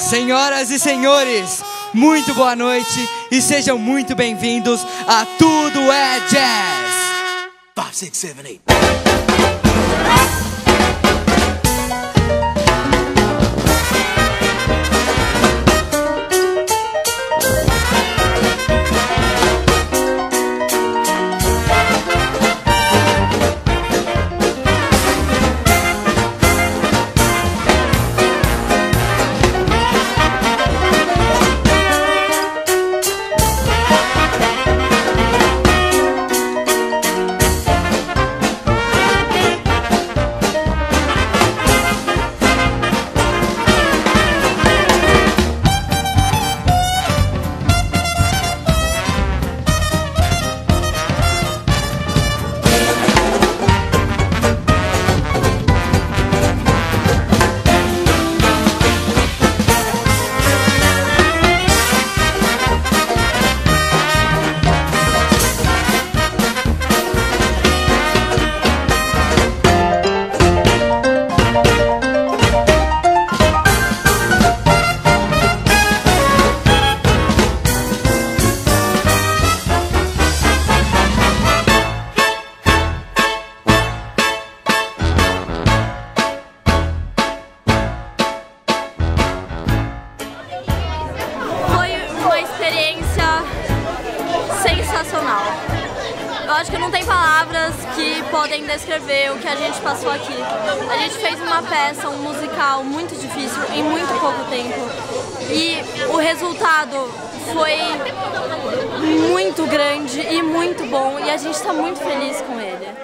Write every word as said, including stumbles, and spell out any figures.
Senhoras e senhores, muito boa noite e sejam muito bem-vindos a Tudo é Jazz. five, six, seven, eight. Sensacional. Eu acho que não tem palavras que podem descrever o que a gente passou aqui. A gente fez uma peça, um musical muito difícil em muito pouco tempo e o resultado foi muito grande e muito bom e a gente está muito feliz com ele.